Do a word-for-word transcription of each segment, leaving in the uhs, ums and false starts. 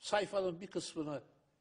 sayfanın bir kısmını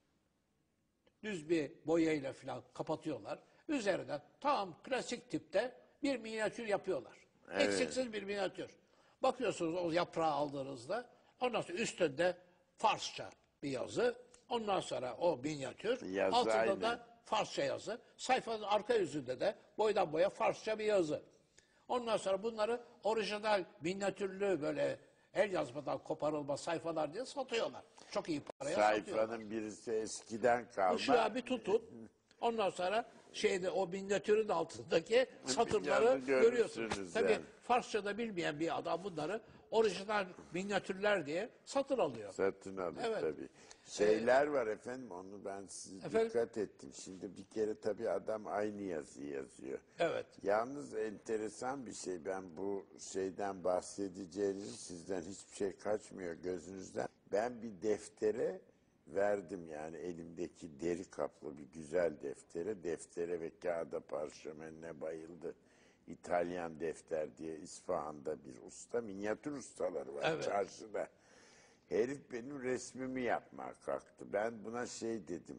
düz bir boyayla falan kapatıyorlar. Üzerine tam klasik tipte bir minyatür yapıyorlar. Evet. Eksiksiz bir minyatür. Bakıyorsunuz o yaprağı aldığınızda, ondan sonra üstünde Farsça bir yazı, ondan sonra o minyatür, Yazı altında aynı. da Farsça yazı, sayfanın arka yüzünde de boydan boya Farsça bir yazı. Ondan sonra bunları orijinal minyatürlü böyle el yazmadan koparılma sayfalar diye satıyorlar. Çok iyi paraya satıyorlar. Sayfanın birisi eskiden kalma. Işığa bir tutun. Ondan sonra şeyde o minyatürün altındaki satırları Yani görüyorsunuz. görürsünüz Tabii yani. Farsçada bilmeyen bir adam bunları orijinal minyatürler diye satın alıyor. Satın alır Evet. tabii. Şeyler var efendim, onu ben size Efendim? dikkat ettim. Şimdi bir kere tabii adam aynı yazıyı yazıyor. Evet. Yalnız enteresan bir şey, ben bu şeyden bahsedeceğiniz, sizden hiçbir şey kaçmıyor gözünüzden. Ben bir deftere verdim, yani elimdeki deri kaplı bir güzel deftere, deftere ve kağıda parşömenine bayıldı. İtalyan defter diye İsfahan'da bir usta, minyatür ustaları var Evet. çarşıda. Herif benim resmimi yapmaya kalktı. Ben buna şey dedim,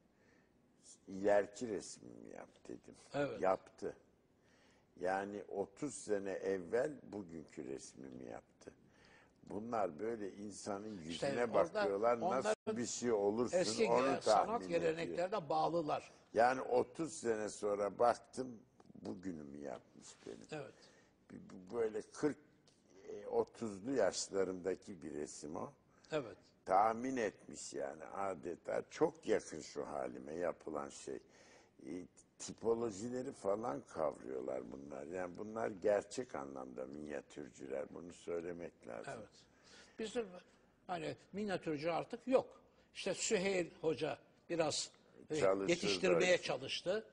ileriki resmimi yap dedim. Evet. Yaptı. Yani otuz sene evvel bugünkü resmimi yaptı. Bunlar böyle insanın yüzüne İşte orada bakıyorlar, nasıl onların bir şey olursun Eski onu sanat tahmin ediyor. geleneklerine bağlılar. Yani otuz sene sonra baktım, bugünümü yapmış benim. Evet. Bu- Böyle kırk otuzlu yaşlarımdaki bir resim o. Evet. Tahmin etmiş yani adeta, çok yakın şu halime yapılan şey. E, tipolojileri falan kavruyorlar bunlar. Yani bunlar gerçek anlamda minyatürcüler. Bunu söylemek lazım. Evet. Bizim hani minyatürcü artık yok. İşte Süheyl Hoca biraz e, Çalışır yetiştirmeye da. çalıştı.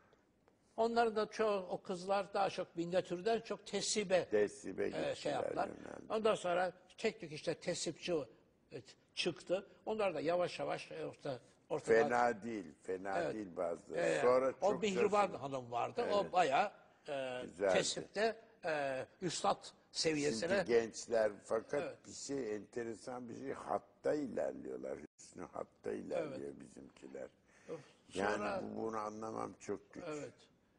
Onların da çoğu, o kızlar daha çok minyatürden çok tesibe, Tesibe e, gittiler, şey yaptılar. yöneldi. Ondan sonra teknik işte tesipçi e, çıktı. Onlar da yavaş yavaş e, orta, ortadan... Fena değil, fena Evet. değil bazıları. Ee, Sonra o çok Mihriban şaşırdım. Hanım vardı. Evet. O bayağı e, Güzeldi. tesipte e, üstad seviyesine... Şimdi gençler fakat Evet. bir şey, enteresan bir şey, hatta ilerliyorlar. Hüsnü hatta ilerliyor bizimkiler. Sonra- Yani bu, bunu anlamam çok güç. Evet.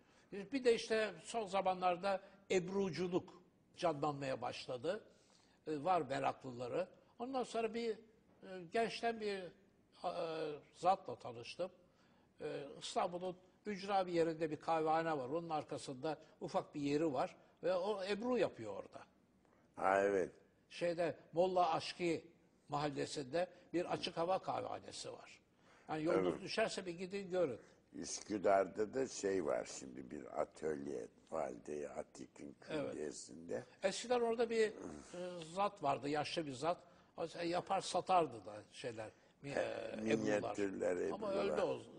Bir de işte son zamanlarda ebruculuk canlanmaya başladı. E, var meraklıları. Ondan sonra bir e, gençten bir e, zatla tanıştım. E, İstanbul'un ücra bir yerinde bir kahvehane var. Onun arkasında ufak bir yeri var. Ve o ebru yapıyor orada. Ha evet. Şeyde Molla Aşkı mahallesinde bir açık hava kahvehanesi var. Yani yolunuz Evet. düşerse bir gidin görün. Üsküdar'da da şey var şimdi, bir atölye, Valide-i Atik'in külliyesinde. Eskiden orada bir e, zat vardı, yaşlı bir zat. O şey yapar satardı da şeyler, mi- e, minyatürler, ebrular. Ama ebrular. öldü o z-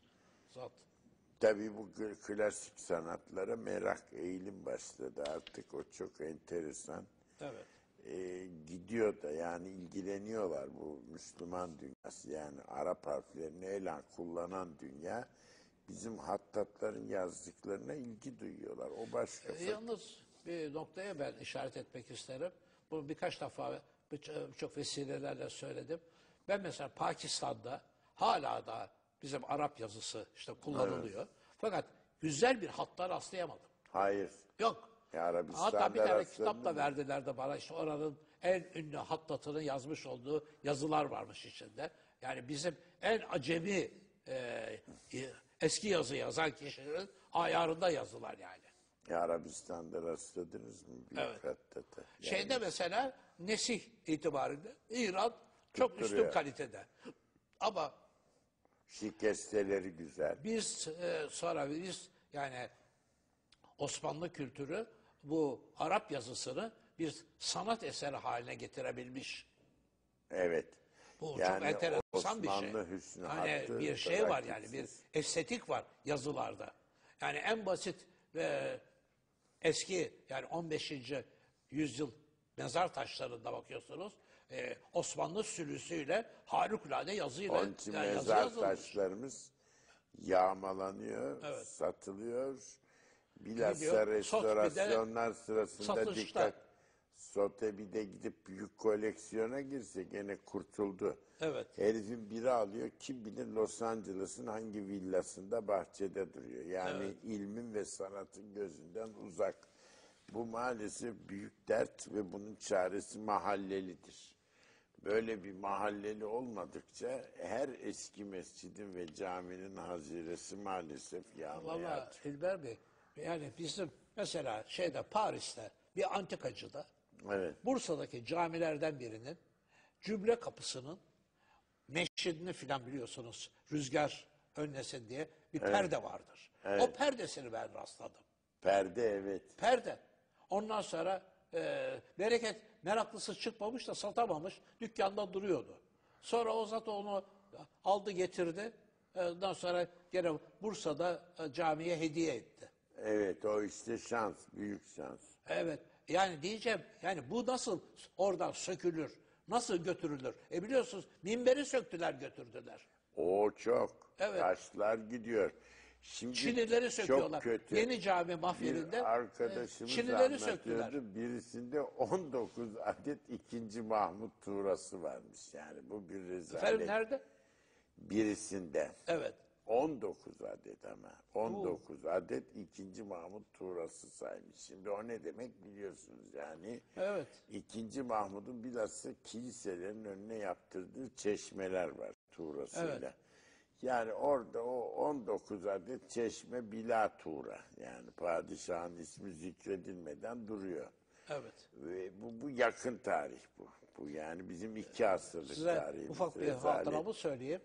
zat. Tabii bu kl- klasik sanatlara merak, eğilim başladı artık, o çok enteresan. Evet. Ee, gidiyor da, yani ilgileniyorlar bu Müslüman dünyası, yani Arap harflerini elan kullanan dünya, bizim hattatların yazdıklarına ilgi duyuyorlar. O başka. E, yalnız bir noktaya ben işaret etmek isterim. Bunu birkaç defa bir- birçok vesilelerle söyledim. Ben mesela Pakistan'da hala da bizim Arap yazısı işte kullanılıyor. Fakat güzel bir hatta rastlayamadım. Hayır. Yok. Ya Arabistan'da Hatta bir tane rastladın kitap da mı? verdiler de bana, işte oranın en ünlü hattatının yazmış olduğu yazılar varmış içinde. Yani bizim en acemi e, eski yazı yazan kişinin ayarında yazılar yani. Ya Arabistan'da rastladınız mı? Büyük Evet. hattata. Yani Şeyde mesela nesih itibariyle İran çok üstün Tutturuyor. kalitede. Ama şikesteleri güzel. biz e, sonra biz yani Osmanlı kültürü bu Arap yazısını bir sanat eseri haline getirebilmiş. Evet. Bu çok Yani enteresan bir şey. Osmanlı hüsnü Hani hattı bir şey var yani, bir rakitsiz. estetik var yazılarda. Yani en basit ve eski yani on beşinci yüzyıl mezar taşlarında bakıyorsunuz. e, Osmanlı sülüsüyle harikulade yazıyla Onun için yani yazı mezar yazılmış. taşlarımız yağmalanıyor, Evet. satılıyor. Gidiyor, Bilhassa restorasyonlar sırasında satışta. dikkat Sotheby'de gidip büyük koleksiyona girse gene kurtuldu. Evet. Herifin biri alıyor, kim bilir Los Angeles'ın hangi villasında bahçede duruyor. Yani Evet. ilmin ve sanatın gözünden uzak. Bu maalesef büyük dert ve bunun çaresi mahallelidir. Böyle bir mahalleli olmadıkça her eski mescidin ve caminin haziresi maalesef yağmaya Vallahi atıyor. İlber Bey, yani bizim mesela şeyde Paris'te bir antikacıda Evet, Bursa'daki camilerden birinin Cüble Kapısı'nın meşridini filan biliyorsunuz rüzgar önlesin diye bir perde vardır. Evet. O perdesini ben rastladım. perde evet. Perde. Ondan sonra e, bereket meraklısı çıkmamış da satamamış. Dükkanda duruyordu. Sonra o zat onu aldı getirdi. E, Ondan sonra gene Bursa'da e, camiye hediye etti. Evet o işte şans, büyük şans. Evet. Yani diyeceğim yani bu nasıl oradan sökülür? Nasıl götürülür? E biliyorsunuz minberi söktüler götürdüler. O çok. Evet. Taşlar gidiyor. Şimdi Çinileri söküyorlar. çok kötü. Yeni cami Bir mahfilinde arkadaşımız Çinileri söktüler. anlatıyordu. Birisinde on dokuz adet ikinci Mahmut tuğrası varmış. Yani bu bir rezalet. Efendim nerede? Birisinde Evet. on dokuz adet ama. on dokuz adet ikinci Mahmut tuğrası saymış. Şimdi o ne demek biliyorsunuz yani. Evet. İkinci Mahmud'un bilhassa kiliselerin önüne yaptırdığı çeşmeler var tuğrasıyla. Evet. Yani orada o on dokuz adet çeşme bila tuğra. Yani padişahın ismi zikredilmeden duruyor. Evet. Ve bu, bu yakın tarih bu. Bu yani bizim iki asırlık Size tarihimiz. ufak bir rezalet. hatıramı söyleyeyim.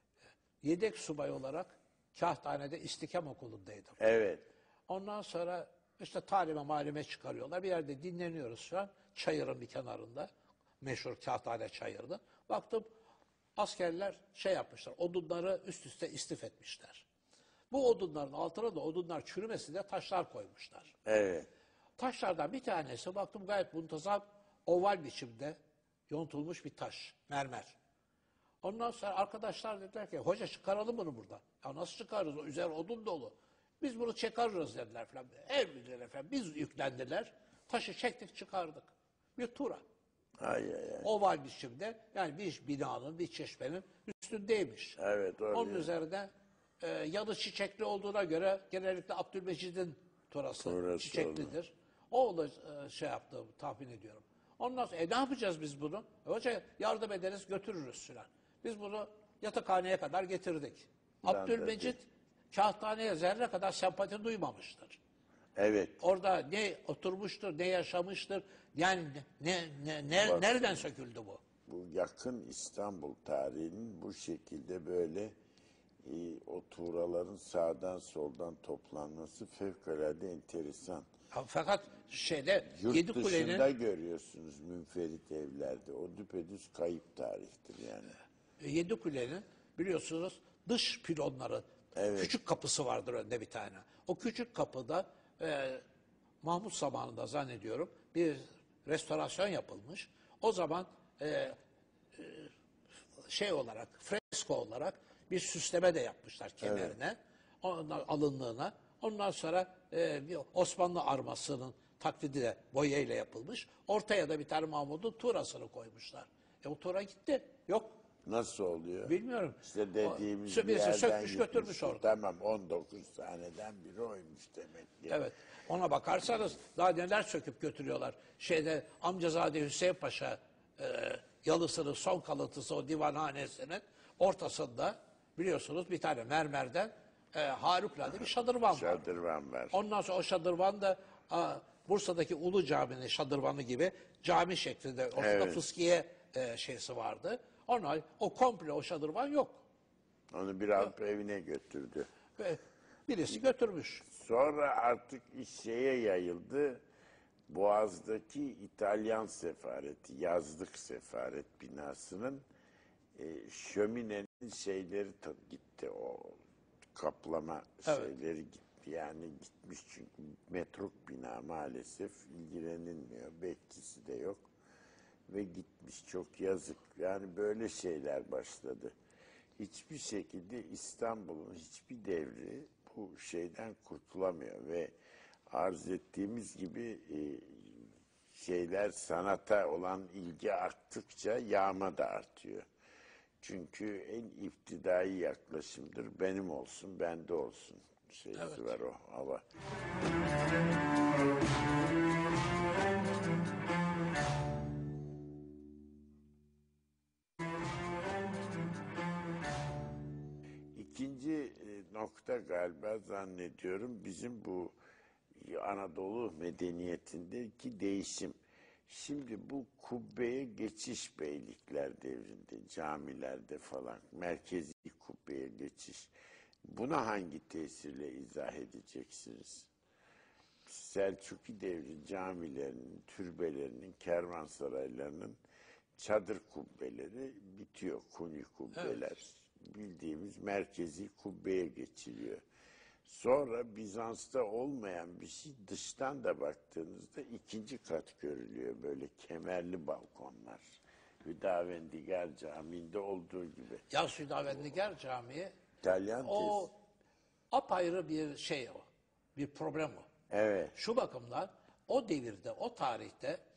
Yedek subay olarak Kağıthane'de İstikem Okulu'ndaydım. Evet. Ondan sonra işte talime malime çıkarıyorlar. Bir yerde dinleniyoruz şu an. Çayırın bir kenarında. Meşhur Kağıthane çayırdı. Baktım askerler şey yapmışlar. Odunları üst üste istif etmişler. Bu odunların altına da odunlar çürümesin diye taşlar koymuşlar. Evet. Taşlardan bir tanesi baktım gayet muntazam oval biçimde yontulmuş bir taş, mermer. Ondan sonra arkadaşlar dediler ki hoca çıkaralım bunu buradan. Ya nasıl çıkarırız? O üzeri odun dolu. Biz bunu çıkarırız dediler falan. El bildiler efendim. Biz yüklendiler. Taşı çektik çıkardık. Bir tura. Ay ay ay. Oval biçimde yani bir binanın, bir çeşmenin üstündeymiş. Evet öyle. Onun üzerinde e, yanı çiçekli olduğuna göre genellikle Abdülmecid'in turası Turası çiçeklidir. O da e, şey yaptı tahmin ediyorum. Ondan sonra e, ne yapacağız biz bunu? E, hoca yardım ederiz götürürüz filan. Biz bunu yatakhaneye kadar getirdik. Ben de Abdülmecid Kağıthane'ye zerre kadar sempati duymamıştır. Evet. Orada ne oturmuştur, ne yaşamıştır. Yani ne, ne, ne, Bak. nereden söküldü bu? Bu yakın İstanbul tarihinin bu şekilde böyle e, o tuğraların sağdan soldan toplanması fevkalade enteresan. Ha, Fakat şeyde Yurt Yedi dışında Kule'nin görüyorsunuz münferit evlerde. O düpedüz kayıp tarihtir yani. Yedi Kule'nin biliyorsunuz dış pilonları küçük kapısı vardır önde bir tane. O küçük kapıda e, Mahmut zamanında zannediyorum bir restorasyon yapılmış. O zaman e, e, şey olarak fresko olarak bir süsleme de yapmışlar kemerine. Ondan alınlığına. Ondan sonra e, bir Osmanlı armasının taklidi de boyayla yapılmış. Ortaya da bir tane Mahmut'un tuğrasını koymuşlar. E o tuğra gitti. Yok. Nasıl oluyor? Bilmiyorum. İşte dediğimiz O- bir birisi yerden sökmüş götürmüş gitmiş. orada. Tamam on dokuz taneden biri oymuş demek ki. Evet. Ona bakarsanız daha neler söküp götürüyorlar. Şeyde Amcazade Hüseyin Paşa e, yalısının son kalıntısı o divanhanesinin ortasında biliyorsunuz bir tane mermerden e, harikulade bir şadırvan var. Şadırvan var. Ondan sonra o şadırvan da a, Bursa'daki Ulu Cami'nin şadırvanı gibi cami şeklinde ortada Evet. fıskiye e, şeysi vardı. Onlar o komple o şadırvan yok. Onu bir alıp evine götürdü. Ve birisi götürmüş. Sonra artık iş şeye yayıldı. Boğaz'daki İtalyan sefareti, yazlık sefaret binasının e, şöminenin şeyleri ta- gitti. O kaplama Evet. şeyleri gitti. Yani gitmiş çünkü metruk bina maalesef ilgilenilmiyor. Bekçisi de yok. Ve gitmiş çok yazık. Yani böyle şeyler başladı. Hiçbir şekilde İstanbul'un hiçbir devri bu şeyden kurtulamıyor ve arz ettiğimiz gibi e, şeyler sanata olan ilgi arttıkça yağma da artıyor. Çünkü en iptidai yaklaşımdır. Benim olsun, bende olsun şeysi Evet. var o hava. İkinci e, nokta galiba zannediyorum bizim bu Anadolu medeniyetindeki değişim. Şimdi bu kubbeye geçiş beylikler devrinde, camilerde falan, merkezi kubbeye geçiş. Buna hangi tesirle izah edeceksiniz? Selçuklu devri camilerinin, türbelerinin, kervansaraylarının çadır kubbeleri bitiyor, kuni kubbeler. Bildiğimiz merkezi kubbeye geçiliyor. Sonra Bizans'ta olmayan bir şey dıştan da baktığınızda ikinci kat görülüyor. Böyle kemerli balkonlar. Hüdavendigar Camii'nde olduğu gibi. Ya Hüdavendigar Camii İtalyan o tez. apayrı bir şey o. Bir problem o. Evet. Şu bakımdan o devirde, o tarihte